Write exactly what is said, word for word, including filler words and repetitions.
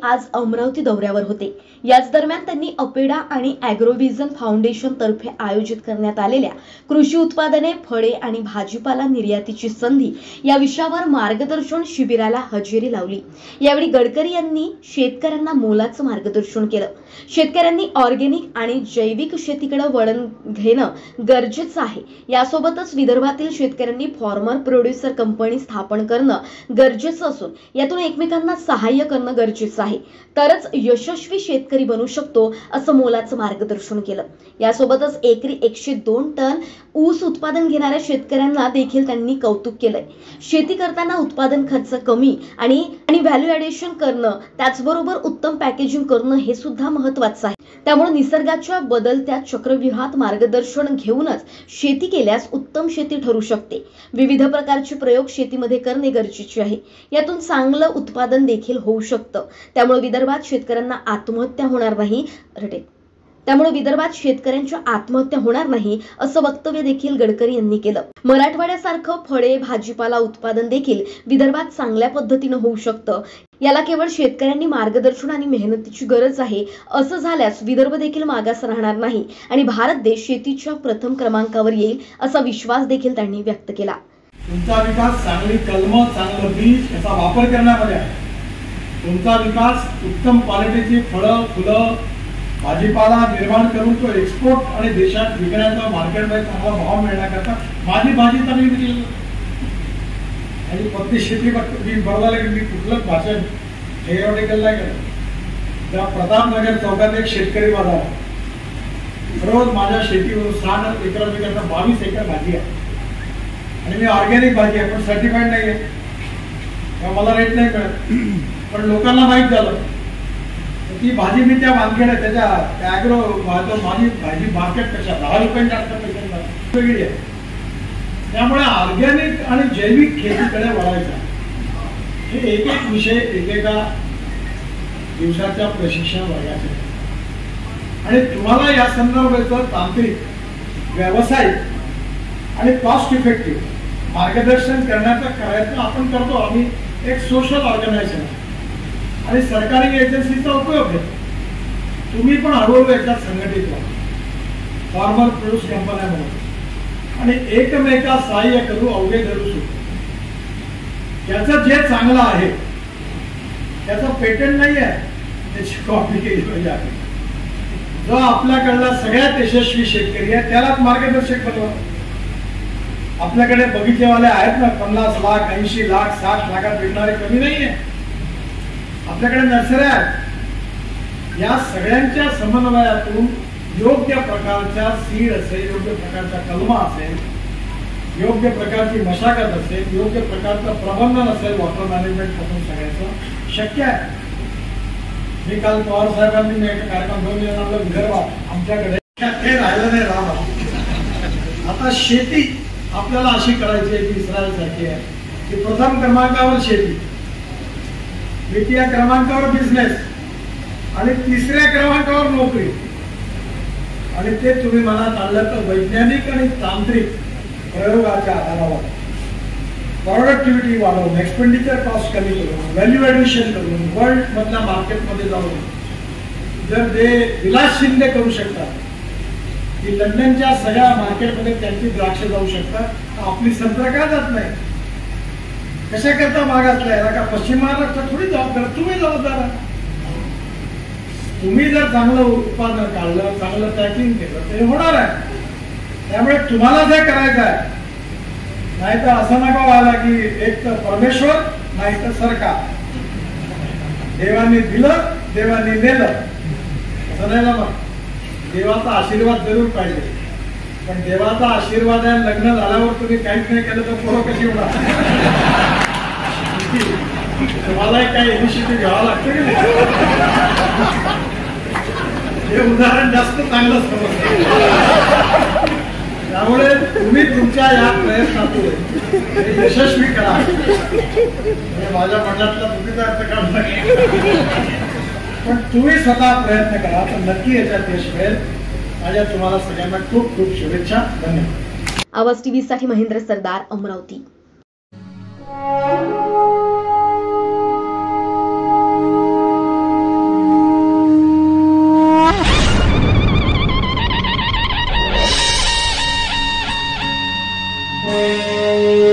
आज अमरावती दौऱ्यावर होते। याच दरम्यान त्यांनी अपेडा आणि ॲग्रोव्हिजन फाउंडेशन तर्फे आयोजित करण्यात आलेल्या कृषी उत्पादने, फळे आणि भाजीपाला निर्यातीची संधी या विषयावर मार्गदर्शन शिबिराला हजेरी लावली। यावेळी गडकरी यांनी शेतकऱ्यांना मोलाचं मार्गदर्शन केलं। शेतकऱ्यांनी ऑर्गॅनिक आणि जैविक शेतीकडे वळण घेणं गरजेचं आहे। यासोबतच विदर्भातील शेतकऱ्यांनी फार्मर प्रोड्युसर कंपनी स्थापन करणं गरजेचं असून यातून एकमेकांना सहाय्य करणं गरजेचं आहे, तरच यशस्वी शेतकरी बनू शकतो असं मोलाचं मार्गदर्शन केलं। यासोबतच एकरी एकशे दोन टन ऊस उत्पादन घेणाऱ्या शेतकऱ्यांना देखील त्यांनी कौतुक केलंय। शेती करताना उत्पादन खर्च कमी आणि आणि व्हॅल्यू ॲडिशन करणं, त्याचबरोबर उत्तम पॅकेजिंग करणं हे सुद्धा महत्त्वाचं आहे। त्यामुळे निसर्गाच्या बदलत्या चक्रव्यूहात मार्गदर्शन घेऊनच शेती केल्यास उत्तम शेती ठरू शकते। विविध प्रकारचे प्रयोग शेतीमध्ये करणे गरजेचे आहे। यातून चांगलं उत्पादन देखील होऊ शकतं। त्यामुळे विदर्भात शेतकऱ्यांना आत्महत्या होणार नाही रटे त्यामुळे विदर्भात शेतकऱ्यांच्या आत्महत्या होणार नाही असं वक्तव्य देखील गडकरी यांनी केलं। मराठवाड्यासारखं फळे भाजीपाला उत्पादन देखील विदर्भात चांगल्या पद्धतीने होऊ शकतं। याला केवळ शेतकऱ्यांनी मार्गदर्शन आणि मेहनतीची गरज आहे। असं झाल्यास विदर्भ देखील मागास राहणार नाही आणि भारत देश शेतीच्या प्रथम क्रमांकावर येईल असा विश्वास देखील त्यांनी व्यक्त केला। तुमचा विकास चांगली कलम, चांगलं बीज याचा वापर करण्यामध्ये आहे। तुमचा विकास उत्तम क्वालिटीची फळं, फुलं, भाजीपाला निर्माण करून तो एक्सपोर्ट आणि देशात विकण्याचा मार्केटमध्ये चांगला भाव मिळण्याकरता माझी भाजी चांगली विकली आणि फक्त शेती मी बरोबर की मी कुठलंच भाषण थिओरिटिकल नाही करत। त्या प्रतापनगर चौकात एक शेतकरी बाजार रोज माझ्या शेतीवर साठ एकरापेक्षा बावीस एकर भाजी आहे आणि मी ऑर्गॅनिक भाजी आहे, पण सर्टिफाईड नाही आहे, मला रेट नाही मिळत। पण लोकांना माहीत झालं ती भाजी मी त्या मार्केट त्याच्या ॲग्रो माझी भाजी मार्केट पेक्षा दहा रुपयांच्या जास्त वेगळी आहे। त्यामुळे ऑर्गॅनिक आणि जैविक शेतीकडे वळायचा हे एक एक विषय एकेका दिवसाच्या प्रशिक्षण वर्गाचे आणि तुम्हाला या संदर्भाचं तांत्रिक, व्यावसायिक आणि कॉस्ट इफेक्टिव्ह मार्गदर्शन करण्याचा प्रयत्न आपण करतो। आम्ही एक सोशल ऑर्गनायझेशन आणि सरकारी एजन्सीचा उपयोग घेतो। तुम्ही पण हळूहळू याच्यात संघटित व्हा, फार्मर प्रोड्यूस कंपन्यांमध्ये आणि एकमेका सहाय्य करू, अवघे धरू शकतो। त्याचं जे चांगलं आहे त्याचं पेटंट नाही आहे, त्याची कॉपी केली पाहिजे आहे। जो आपल्याकडला सगळ्यात यशस्वी शेतकरी आहे त्यालाच मार्गदर्शक बनवा। आपल्याकडे बगीचेवाले आहेत ना, पन्नास लाख ऐंशी लाख साठ लाखात विकणारे कमी नाही आहे। आपल्याकडे नर्सऱ्या आहेत। या सगळ्यांच्या समन्वयातून योग्य प्रकारच्या सीड असेल, योग्य प्रकारचा कलमा असेल, योग्य प्रकारची मशागत असेल, योग्य प्रकारचं प्रबंधन असेल, वॉटर मॅनेजमेंट पासून सगळ्याचं शक्य आहे। मी काल पवार साहेबांनी मी एका कार्यक्रम घेऊन येणार विदर्भात आमच्याकडे हे राहिलं नाही राहणार। आता शेती आपल्याला अशी करायची आहे की इस्रायलसारखी आहे की प्रथम क्रमांकावर शेती, द्वितीय क्रमांकावर बिझनेस आणि तिसऱ्या क्रमांकावर नोकरी। आणि ते तुम्ही मनात आणलं तर वैज्ञानिक आणि तांत्रिक प्रयोगाच्या आधारावर प्रोडक्टिव्हिटी वाढवून, एक्सपेंडिचर कॉस्ट कमी करून, व्हॅल्यू ॲडिशन करून, वर्ल्ड मधल्या मार्केटमध्ये जाऊन जर ते विलास शिंदे करू शकतात की लंडनच्या सगळ्या मार्केटमध्ये त्यांची द्राक्ष जाऊ शकतात, आपली संत्र का जात नाही? कशा करता मागासला याला का पश्चिम महाराष्ट्र थोडी जबाबदार, तुम्ही जबाबदार। तुम्ही जर चांगलं उत्पादन काढलं, चांगलं पॅकिंग केलं ते होणार आहे। त्यामुळे तुम्हाला जे करायचं आहे, नाही तर असं नका व्हायला की एक तर परमेश्वर नाही तर सरकार, देवाने दिलं देवाने नेलं असं नाही ना। मग देवाचा आशीर्वाद जरूर पाहिजे, पण देवाचा आशीर्वाद आहे लग्न झाल्यावर तुम्ही काहीच नाही केलं तर पोरं कशी होणार? तुम्हाला काही इनिशिएटिव्ह घ्यावं लागतं की नाही? हे उदाहरण जास्त चांगलं समजतं। त्यामुळे तुम्ही तुमच्या या प्रयत्नातून यशस्वी करा। माझ्या म्हणण्यातला चुकीचा अर्थ काढला, पण तुम्ही स्वतः प्रयत्न करा तर नक्की याच्यात यश मिळेल। माझ्या तुम्हाला सगळ्यांना खूप खूप शुभेच्छा। धन्यवाद। आवाज टीव्ही साठी महेंद्र सरदार, अमरावती। आहे.